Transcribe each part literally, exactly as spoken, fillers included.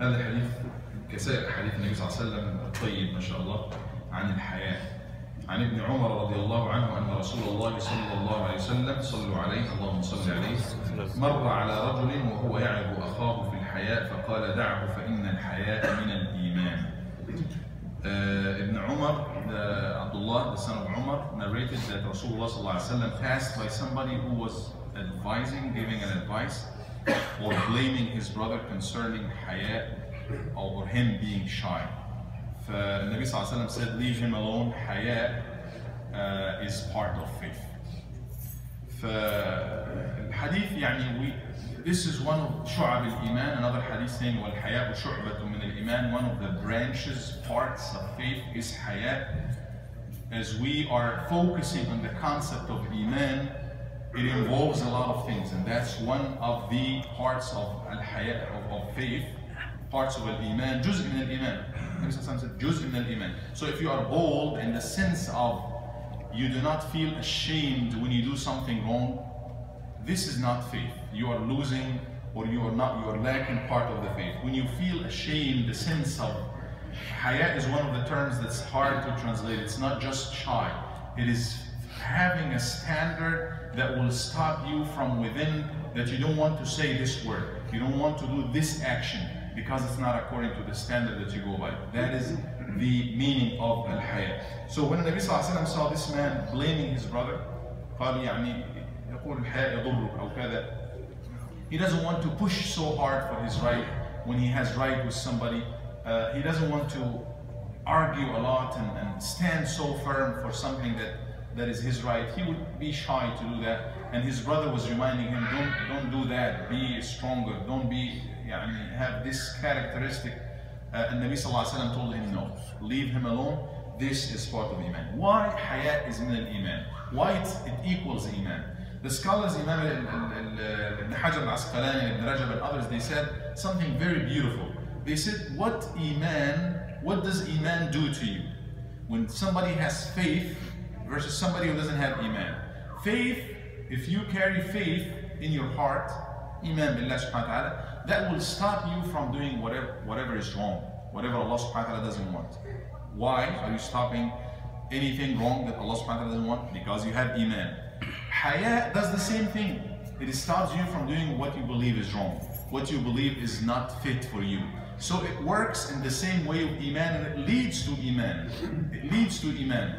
هذا الحديث كسائر حديث النبي صلى الله عليه وسلم الطيب ما شاء الله عن الحياة. عن ابن عمر رضي الله عنه أن رسول الله صلى الله عليه وسلم صلوا عليه اللهم صل عليه مر على رجل وهو يعظ أخاه في الحياء فقال دعه فإن الحياء من الإيمان. Uh, Ibn Umar, the, Abdullah, the son of Umar, narrated that Rasulullah sallallahu alaihi wasallam passed by somebody who was advising, giving an advice, or blaming his brother concerning haya or him being shy. فالنبي صلى الله عليه وسلم said, leave him alone, haya uh, is part of faith. فالحديث يعني we, this is one of شعب الإيمان, another hadith saying والحياء شعبة من الإيمان, one of the branches, parts of faith is haya. As we are focusing on the concept of Iman, it involves a lot of things, and that's one of the parts of al-haya, of, of faith, parts of al-Iman, juz' min al-Iman. Juz' min al-Iman. So if you are bold in the sense of you do not feel ashamed when you do something wrong, this is not faith. You are losing, or you are not, you are lacking part of the faith. When you feel ashamed, the sense of haya is one of the terms that's hard to translate. It's not just shy. It is having a standard that will stop you from within, that you don't want to say this word. You don't want to do this action because it's not according to the standard that you go by. That is the meaning of al-haya. So when the Nabi sallallahu alaihi wasallam saw this man blaming his brother, قال يعني يقول الحياء يضرك أو كذا. He doesn't want to push so hard for his right when he has right with somebody. Uh, he doesn't want to argue a lot and, and stand so firm for something that, that is his right. He would be shy to do that. And his brother was reminding him, don't, don't do that, be stronger, don't be, يعني, have this characteristic. Uh, and Nabi sallallahu alaihi wasallam told him, no, leave him alone. This is part of Iman. Why haya is min al-Iman? Why it, it equals Iman? The scholars, Imam Ibn Hajar al-Asqalani, Ibn Rajab and others, they said something very beautiful. They said, what Iman, what does Iman do to you? When somebody has faith versus somebody who doesn't have Iman. Faith, if you carry faith in your heart, Iman billah subhanahu wa ta'ala, that will stop you from doing whatever, whatever is wrong, whatever Allah subhanahu wa ta'ala doesn't want. Why are you stopping anything wrong that Allah subhanahu wa ta'ala doesn't want? Because you have Iman. Haya does the same thing. It stops you from doing what you believe is wrong, what you believe is not fit for you. So it works in the same way with Iman, and it leads to Iman. It leads to Iman.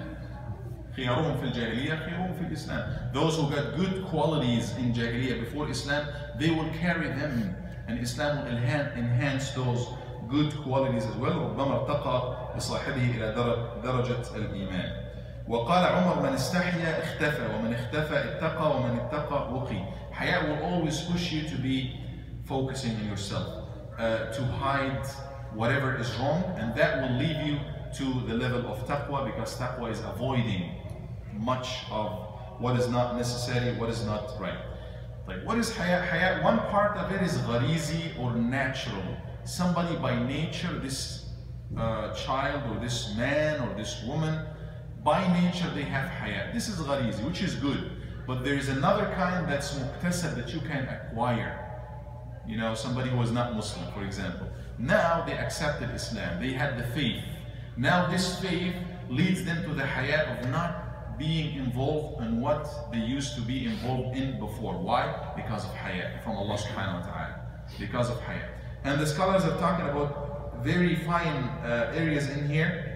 خيارهم في الجاهلية خيارهم في الإسلام. Those who got good qualities in Jahiliyyah before Islam, they will carry them, and Islam will enhance those good qualities as well. ربما ارتقى بصاحبه إلى درجة الإيمان. وقال عمر من استحيا اختفى ومن اختفى اتقى ومن اتقى وقي. Haya will always push you to be focusing on yourself, uh, to hide whatever is wrong, and that will lead you to the level of taqwa, because taqwa is avoiding much of what is not necessary, what is not right. Like, what is haya? Haya, one part of it is gharizi, or natural. Somebody by nature, this uh, child or this man or this woman, by nature they have haya. This is gharizi, which is good. But there is another kind that's muktasab, that you can acquire. You know, somebody who was not Muslim, for example. Now they accepted Islam, they had the faith. Now this faith leads them to the haya of not being involved in what they used to be involved in before. Why? Because of haya from Allah subhanahu wa ta'ala. Because of haya. And the scholars are talking about very fine uh, areas in here.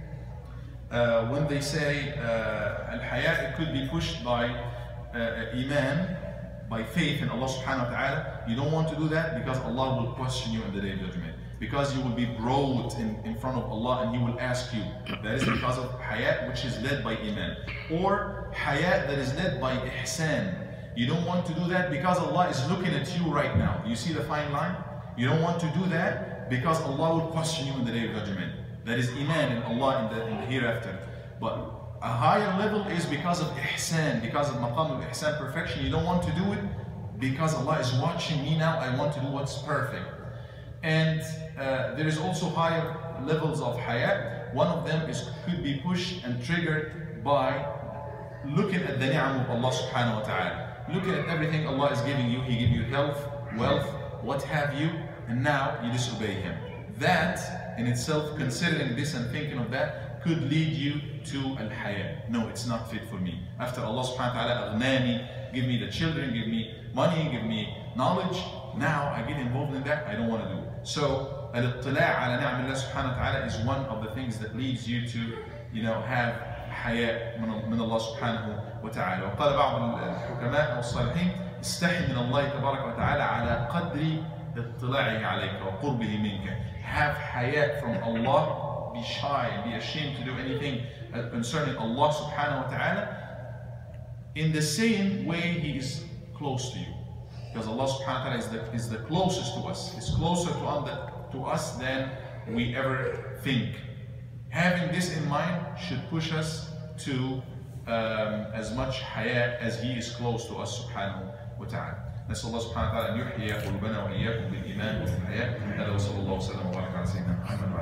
Uh, when they say uh, al-haya, it could be pushed by uh, iman, by faith in Allah subhanahu wa ta'ala. You don't want to do that because Allah will question you in the day of judgment. Because you will be brought in, in front of Allah and He will ask you. That is because of haya, which is led by iman. Or haya that is led by ihsan. You don't want to do that because Allah is looking at you right now. You see the fine line? You don't want to do that because Allah will question you in the day of judgment. That is iman in Allah in the, in the hereafter. But a higher level is because of ihsan, because of maqam of ihsan, perfection. You don't want to do it because Allah is watching me now. I want to do what's perfect. And uh, there is also higher levels of haya. One of them is could be pushed and triggered by looking at the ni'am of Allah subhanahu wa ta'ala. Looking at everything Allah is giving you. He gives you health, wealth, what have you. and now you disobey him. That in itself, considering this and thinking of that, could lead you to al-haya. No, it's not fit for me. After Allah subhanahu wa ta'ala aghnani, give me the children, give me money, give me knowledge, now I get involved in that, I don't want to do it. So, al-ittila' ala ni'amillah subhanahu wa ta'ala is one of the things that leads you to, you know, have haya من الله سبحانه وتعالى. وقال بعض الحكماء أو الصالحين استحي من الله تبارك وتعالى على قدر اطلاعه عليك وقربه منك. Have haya from Allah, be shy, be ashamed to do anything concerning Allah subhanahu wa ta'ala in the same way He is close to you. Because Allah subhanahu wa ta'ala is the, is the closest to us. He's closer to, on the, to us than we ever think. Having this in mind should push us to um, as much haya as He is close to us subhanahu wa ta'ala. نسأل الله سبحانه وتعالى أن يحيي قلوبنا وإياكم بالإيمان والحياة. هذا وصلى الله وسلم وبارك على سيدنا محمد.